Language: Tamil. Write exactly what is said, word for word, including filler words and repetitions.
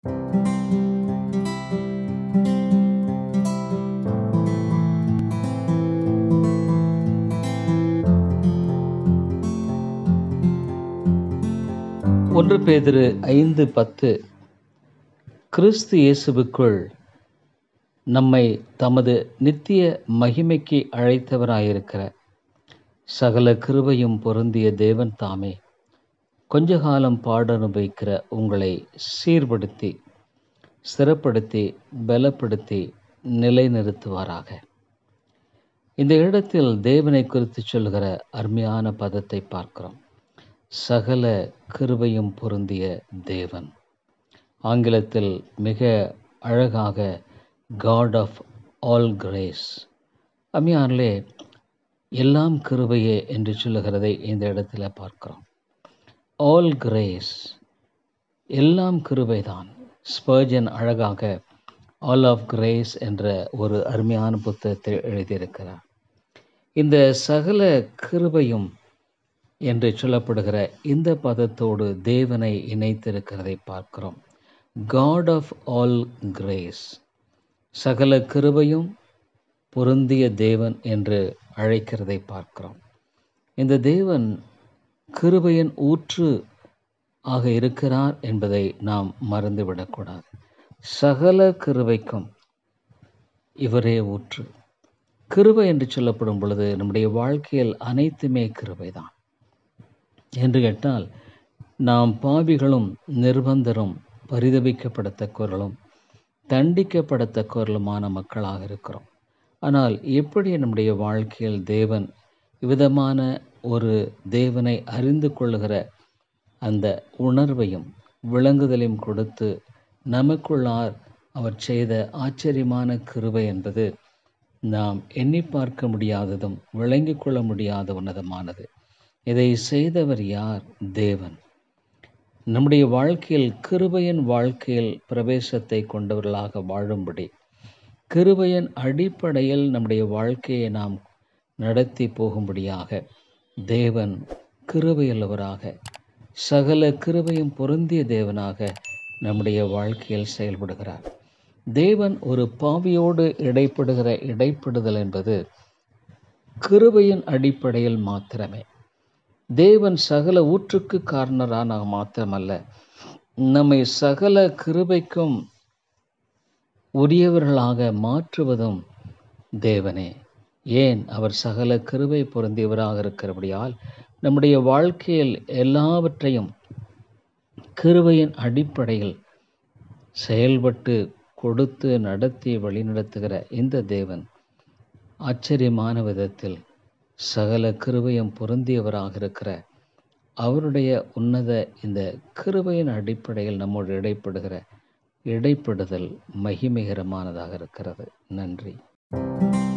ஒன்று பேதுரு ஐந்து பத்து கிறிஸ்து இயேசுவுக்குள் நம்மை தமது நித்திய மகிமைக்கு அழைத்தவராயிருக்கிற சகல கிருபையும் பொருந்திய தேவன் தாமே கொஞ்ச காலம் பாடனுபவிக்கிற உங்களை சீர்படுத்தி ஸ்திரப்படுத்தி பலப்படுத்தி நிலைநிறுத்துவாராக. இந்த இடத்தில் தேவனை குறித்து சொல்கிற அருமையான பதத்தை பார்க்கிறோம். சகல கிருபையும் பொருந்திய தேவன். ஆங்கிலத்தில் மிக அழகாக காட் ஆஃப் ஆல் கிரேஸ். அம்மையானே, எல்லாம் கிருபையே என்று சொல்லுகிறதை இந்த இடத்துல பார்க்கிறோம். ஆல் கிரேஸ், எல்லாம் கிருபைதான். ஸ்பர்ஜன் அழகாக ஆல் ஆஃப் கிரேஸ் என்ற ஒரு அருமையான புத்தகத்தை எழுதியிருக்கிறார். இந்த சகல கிருபையும் என்று சொல்லப்படுகிற இந்த பதத்தோடு தேவனை இணைத்திருக்கிறதை பார்க்கிறோம். காட் ஆஃப் ஆல் கிரேஸ், சகல கிருபையும் பொருந்திய தேவன் என்று அழைக்கிறதை பார்க்கிறோம். இந்த தேவன் கிருபையின் ஊற்று ஆக இருக்கிறார் என்பதை நாம் மறந்துவிடக்கூடாது. சகல கிருபைக்கும் இவரே ஊற்று. கிருபை என்று சொல்லப்படும் பொழுது நம்முடைய வாழ்க்கையில் அனைத்துமே கிருபைதான். என்று கேட்டால், நாம் பாவிகளும் நிர்பந்தரும் பரிதபிக்கப்படத்தக்கவர்களும் தண்டிக்கப்படத்தக்கவர்களுமான மக்களாக இருக்கிறோம். ஆனால் எப்படி நம்முடைய வாழ்க்கையில் தேவன் இவ்விதமான ஒரு தேவனை அறிந்து கொள்ளுகிற அந்த உணர்வையும் விளங்குதலையும் கொடுத்து நமக்குள்ளார் அவர் செய்த ஆச்சரியமான கிருபை என்பது நாம் எண்ணி பார்க்க முடியாததும் விளங்கி கொள்ள முடியாத உன்னதமானது. இதை செய்தவர் யார்? தேவன். நம்முடைய வாழ்க்கையில் கிருபையின் வாழ்க்கையில் பிரவேசத்தை கொண்டவர்களாக வாழும்படி, கிருபையின் அடிப்படையில் நம்முடைய வாழ்க்கையை நாம் நடத்தி போகும்படியாக தேவன் கிருபையுள்ளவராக, சகல கிருபையும் பொருந்திய தேவனாக நம்முடைய வாழ்க்கையில் செயல்படுகிறார். தேவன் ஒரு பாவியோடு இடைப்படுகிற இடைப்படுதல் என்பது கிருபையின் அடிப்படையில் மாத்திரமே. தேவன் சகல ஊற்றுக்கு காரணரான மாத்திரமல்ல, நம்மை சகல கிருபைக்கும் உரியவர்களாக மாற்றுவதும் தேவனே. ஏன்? அவர் சகல கிருபை பொருந்தியவராக இருக்கிறபடியால் நம்முடைய வாழ்க்கையில் எல்லாவற்றையும் கிருபையின் அடிப்படையில் செயல்பட்டு கொடுத்து நடத்தி வழிநடத்துகிற இந்த தேவன் ஆச்சரியமான விதத்தில் சகல கிருபையும் பொருந்தியவராக இருக்கிற அவருடைய உன்னத இந்த கிருபையின் அடிப்படையில் நம்மோடு இடைப்படுகிற இடைப்படுதல் மகிமைகரமானதாக இருக்கிறது. நன்றி.